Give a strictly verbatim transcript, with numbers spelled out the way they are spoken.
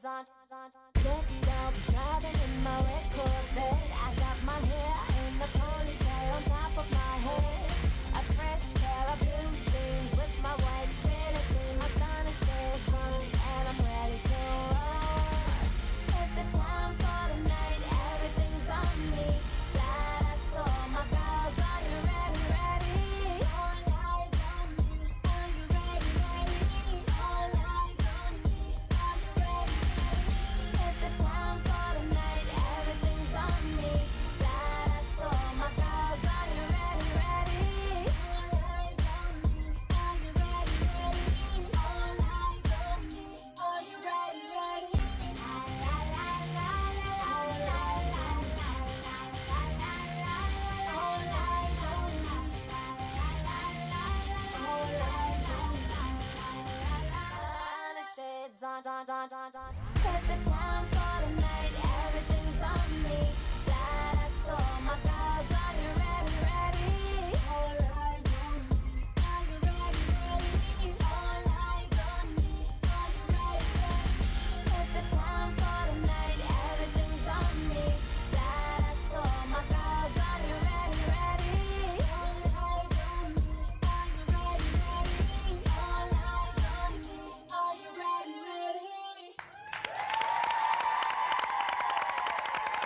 on. Decked out, driving in my red Corvette. I got my hair in a ponytail on top of my head. A fresh pair of blue jeans with my white vanity, my stunning shades on, and I'm ready to roll. If the time for the night, everything's on me. Shout out to all my girls, are you ready, ready? All eyes on me, are you ready, ready? All eyes on me, are you ready, ready? If the time for the night, everything's on me. Shout out to all my girls, are you ready, ready? All eyes on me, are you ready, ready? All eyes on me, are you ready, ready? La la la la la la la la la la la la. All eyes on me, la la la la la. All eyes on me, la la la la. Shades on, on, on, on.